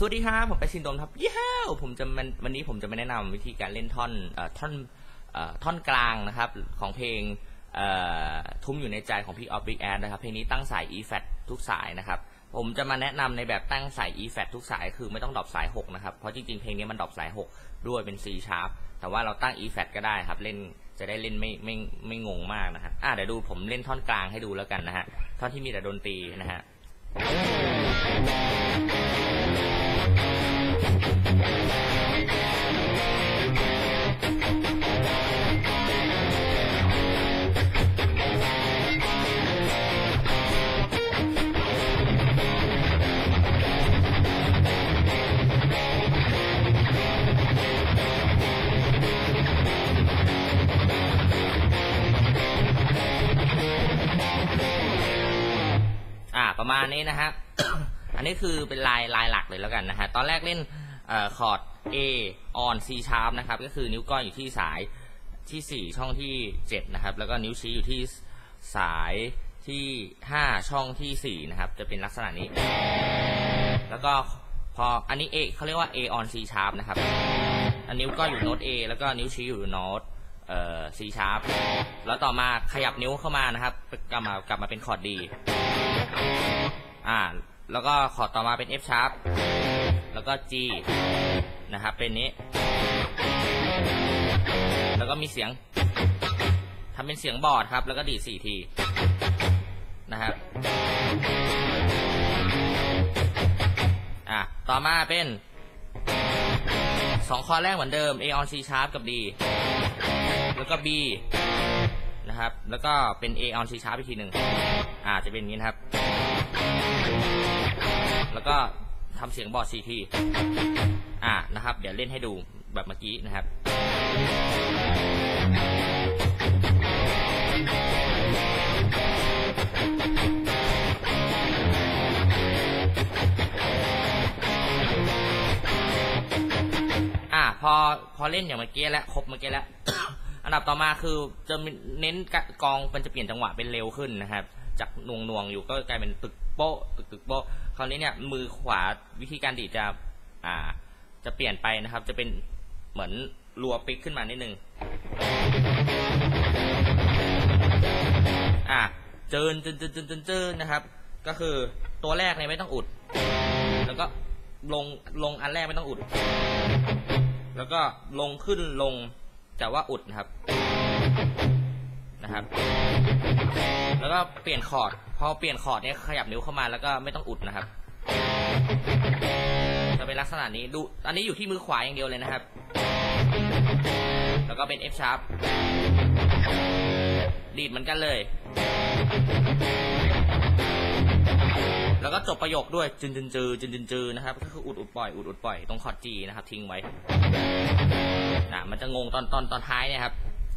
วัสดีครับผมไปซินโดมครับยี่ห้าวันนี้ผมจะมาแนะนำวิธีการเล่นท่อนกลางนะครับของเพลงทุ้มอยู่ในใจของพี่ออฟบิ๊กแอดนะครับเพลงนี้ตั้งสาย E flat ทุกสายนะครับผมจะมาแนะนำในแบบตั้งสาย E flat ทุกสายคือไม่ต้องดรอปสาย6นะครับเพราะจริงๆเพลงนี้มันดรอปสาย6ด้วยเป็น C sharp แต่ว่าเราตั้ง E flat ก็ได้ครับเล่นจะได้เล่นไม่งงมากนะฮะเดี๋ยวดูผมเล่นท่อนกลางให้ดูแล้วกันนะฮะท่อนที่มีแต่ดนตรีนะฮะประมาณนี้นะฮะ อันนี้คือเป็นลายหลักเลยแล้วกันนะฮะตอนแรกเล่นคอร์ด A on C sharp นะครับก็คือนิ้วก้อยอยู่ที่สายที่4ช่องที่7นะครับแล้วก็นิ้วชี้อยู่ที่สายที่5ช่องที่4นะครับจะเป็นลักษณะนี้แล้วก็พออันนี้ A เขาเรียกว่า A on C sharp นะครับอันนิ้วก้อยอยู่โน้ต A แล้วก็นิ้วชี้อยู่โน้ตC sharp แล้วต่อมาขยับนิ้วเข้ามานะครับกลับมาเป็นคอร์ด D แล้วก็คอร์ดต่อมาเป็น F sharp แล้วก็ G นะครับเป็นนี้แล้วก็มีเสียงทำเป็นเสียงบอร์ดครับแล้วก็ดีด4ทีนะครับต่อมาเป็น2คอร์ดแรกเหมือนเดิม A on C sharp กับ D แล้วก็ B นะครับแล้วก็เป็น A on C sharp อีกทีหนึ่งจะเป็นอย่างนี้นะครับแล้วก็ทำเสียงบอร์ด4ทีนะครับเดี๋ยวเล่นให้ดูแบบเมื่อกี้นะครับพอเล่นอย่างเมื่อกี้แล้วครบเมื่อกี้แล้ว อันดับต่อมาคือจะเน้นกองมันจะเปลี่ยนจังหวะเป็นเร็วขึ้นนะครับจากหน่วงอยู่ก็กลายเป็นตึกโป๊ะตึกโป๊ะคราวนี้เนี่ยมือขวาวิธีการดีดจะเปลี่ยนไปนะครับจะเป็นเหมือนรัวปิกขึ้นมานิดนึงเจินนะครับก็คือตัวแรกเนี่ยไม่ต้องอุดแล้วก็ลงอันแรกไม่ต้องอุดแล้วก็ลงขึ้นลงแต่ว่าอุดนะครับแล้วก็เปลี่ยนคอร์ดพอเปลี่ยนคอร์ดเนี่ยขยับนิ้วเข้ามาแล้วก็ไม่ต้องอุดนะครับจะเป็นลักษณะนี้ดูอันนี้อยู่ที่มือขวาอย่างเดียวเลยนะครับแล้วก็เป็น F sharp ดีดเหมือนกันเลยแล้วก็จบประโยคด้วยจืนนะครับก็คืออุดปล่อยตรงคอร์ด G นะครับทิ้งไว้มันจะงงตอนท้ายเนี่ยครับ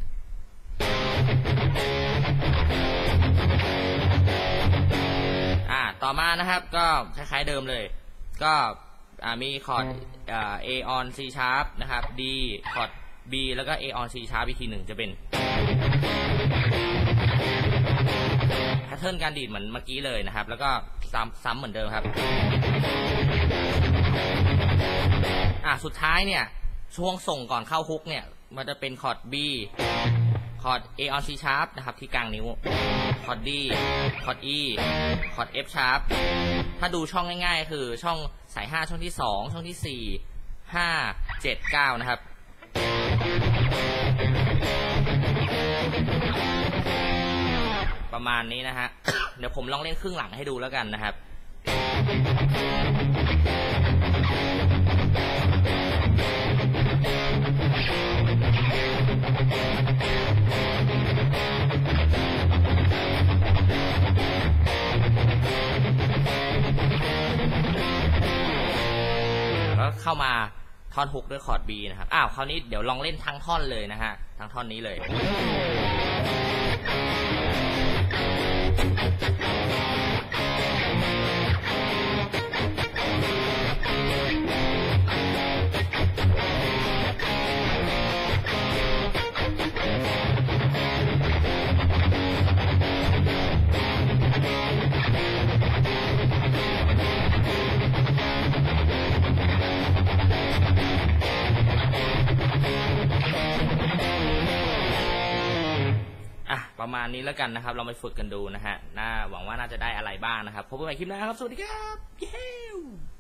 ต่อมานะครับก็คล้ายๆเดิมเลยก็มีคอร์ดA on C sharp นะครับ D คอร์ด B แล้วก็ A on C sharp อีกทีหนึ่งจะเป็นแพทเทิร์นการดีดเหมือนเมื่อกี้เลยนะครับแล้วก็ซ้ำเหมือนเดิมครับสุดท้ายเนี่ยช่วงส่งก่อนเข้าฮุกเนี่ยมันจะเป็นคอร์ด B คอร์ด A on C sharp นะครับที่กลางนิ้วคอร์ด D คอร์ด E คอร์ด F sharp ถ้าดูช่องง่ายๆคือช่องสาย5ช่องที่2ช่องที่4 5 7 9นะครับประมาณนี้นะฮะ เดี๋ยวผมลองเล่นครึ่งหลังให้ดูแล้วกันนะครับแล้วเข้ามาท่อนฮุกด้วยคอร์ด B นะครับคราวนี้เดี๋ยวลองเล่นทั้งท่อนเลยนะฮะทั้งท่อนนี้เลยประมาณนี้แล้วกันนะครับเราไปฝึกกันดูนะฮะหวังว่าน่าจะได้อะไรบ้างนะครับพบกันใหม่คลิปหน้าครับสวัสดีครับเย้